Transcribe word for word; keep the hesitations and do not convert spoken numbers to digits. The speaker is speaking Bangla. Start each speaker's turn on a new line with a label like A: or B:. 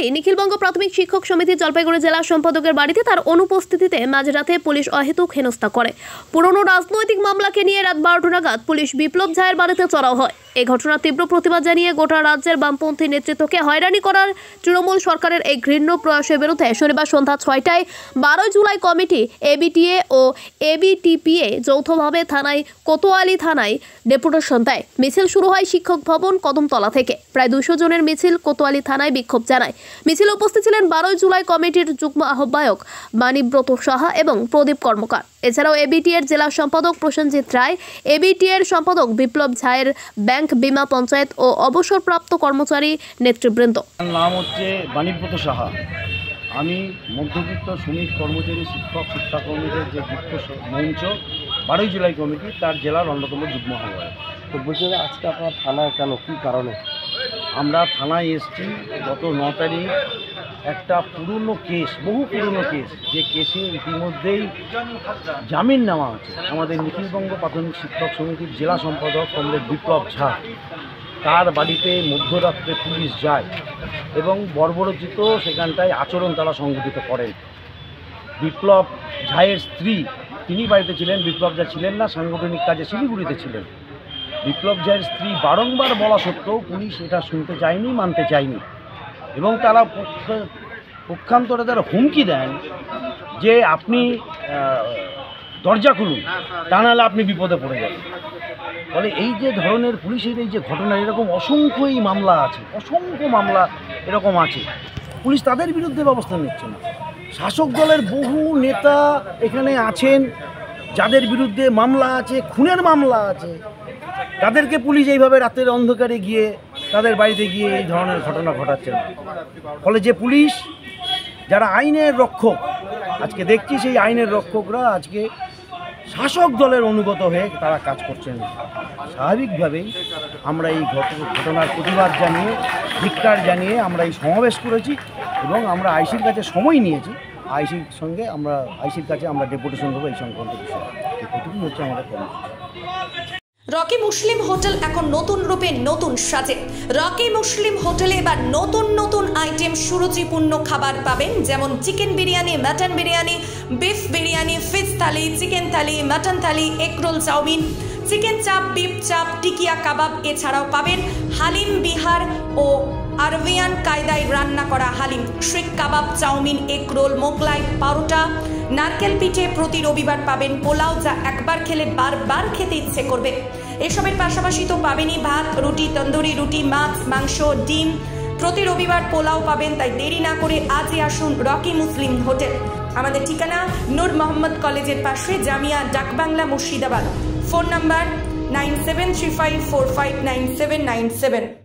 A: এরপরই নিখিলবঙ্গ প্রাথমিক শিক্ষক সমিতি জলপাইগুড়ি জেলা সম্পাদকের বাড়িতে তার অনুপস্থিতিতে মাঝরাতে পুলিশ অহেতুক হেনস্থা করে। পুরনো রাজনৈতিক মামলাকে নিয়ে রাত বারোটা নাগাদ পুলিশ বিপ্লব ঝায়ের বাড়িতে চড়াও হয়। এই ঘটনার তীব্র প্রতিবাদ জানিয়ে গোটা রাজ্যের বামপন্থী নেতৃত্বকে হয়রানি করার তৃণমূল সরকারের এই ঘৃণ্য প্রয়াসের বিরুদ্ধে শনিবার সন্ধ্যা ছয়টায় বারোই জুলাই কমিটি এবিটিএ ও এবিটিপিএ যৌথভাবে থানায় কোতোয়ালি থানায় ডেপুটেশন দেয়। মিছিল শুরু হয় শিক্ষক ভবন কদমতলা থেকে। প্রায় দুশো জনের মিছিল কোতোয়ালি থানায় বিক্ষোভ জানায়। মিছিলে উপস্থিত ছিলেন বারোই জুলাই কমিটির যুগ্ম আহ্বায়ক মানিব্রত সাহা এবং প্রদীপ কর্মকার। এছাড়াও এবিটি এর জেলা সম্পাদক প্রসেনজিৎ রায়, এবিটি এর সম্পাদক বিপ্লব ঝায়ের, ব্যাংক, বিমা, পঞ্চায়েত ও অবসরপ্রাপ্ত কর্মচারী নেতৃবৃন্দ।
B: নাম হচ্ছে মানিব্রত সাহা। আমি মধ্যবিত্ত শ্রমিক কর্মচারী শিক্ষক শিক্ষাকর্মীদের যে যুক্ত মঞ্চ বারোই জুলাই কমিটি তার জেলার অন্যতম যুগ্ম আহ্বায়ক।
C: তো বলছি আজকে আপনার থানায় কেন, কী কারণে?
B: আমরা থানায় এসেছি গত ন তারিখ একটা পুরনো কেস, বহু পুরনো কেস, যে কেসে ইতিমধ্যেই জামিন নেওয়া আছে আমাদের নিখিলবঙ্গ প্রাথমিক শিক্ষক সমিতির জেলা সম্পাদক কমরেড বিপ্লব ঝা। তার বাড়িতে মধ্যরাত্রে পুলিশ যায় এবং বর্বরোচিত সেখানটায় আচরণ তারা সংঘটিত করেন। বিপ্লব ঝায়ের স্ত্রী তিনি বাড়িতে ছিলেন, বিপ্লব ঝা ছিলেন না, সাংগঠনিক কাজে শিলিগুড়িতে ছিলেন। বিপ্লব ঝায়ের স্ত্রী বারংবার বলা সত্ত্বেও পুলিশ এটা শুনতে চায়নি, মানতে চায়নি এবং তারা পক্ষান্তরে তারা হুমকি দেন যে আপনি দরজা খুলুন, তা নাহলে আপনি বিপদে পড়ে যাবেন। ফলে এই যে ধরনের পুলিশের এই যে ঘটনা, এরকম অসংখ্যই মামলা আছে, অসংখ্য মামলা এরকম আছে, পুলিশ তাদের বিরুদ্ধে ব্যবস্থা নিচ্ছে না। শাসক দলের বহু নেতা এখানে আছেন যাদের বিরুদ্ধে মামলা আছে, খুনের মামলা আছে, তাদেরকে পুলিশ এইভাবে রাতের অন্ধকারে গিয়ে তাদের বাড়িতে গিয়ে এই ধরনের ঘটনা ঘটাচ্ছে না। ফলে যে পুলিশ, যারা আইনের রক্ষক, আজকে দেখছি সেই আইনের রক্ষকরা আজকে শাসক দলের অনুগত হয়ে তারা কাজ করছেন। স্বাভাবিকভাবেই আমরা এই ঘটনার প্রতিবাদ জানিয়ে, ধিক্কার জানিয়ে আমরা এই সমাবেশ করেছি এবং আমরা আইসির কাছে সময় নিয়েছি। আইসির সঙ্গে আমরা আইসির কাছে আমরা ডেপুটেশন দেবো এই সংক্রান্ত বিষয়ে। এটুকুই হচ্ছে আমাদের কর্মসূচি।
D: রকি মুসলিম হোটেল এখন নতুন রূপে নতুন সাজে। রকি মুসলিম হোটেলে এবার নতুন নতুন আইটেম, সুরুচিপূর্ণ খাবার পাবেন, যেমন chicken biryani, mutton biryani, beef biryani, fish thali, chicken thali, mutton thali, egg roll, chowmein, chicken chaap, beef chaap, tikia কাবাব। এছাড়াও পাবেন হালিম, বিহার ও আরবিয়ান কায়দায় রান্না করা haleem, seekh kabab, chowmein, egg roll, Mughlai, paratha, নারকেল পিঠে। প্রতি রবিবার পাবেন পোলাও, যা একবার খেলে বারবার খেতে ইচ্ছে করবে। এসবের পাশাপাশি তো পাবেনই ভাত, রুটি, তন্দুরি রুটি, মাছ, মাংস, ডিম। প্রতি রবিবার পোলাও পাবেন, তাই দেরি না করে আজই আসুন রকি মুসলিম হোটেল। আমাদের ঠিকানা নূর মোহাম্মদ কলেজের পাশে, Jamia Dakbangla, Murshidabad. Phone number nine seven three five four five nine seven nine seven.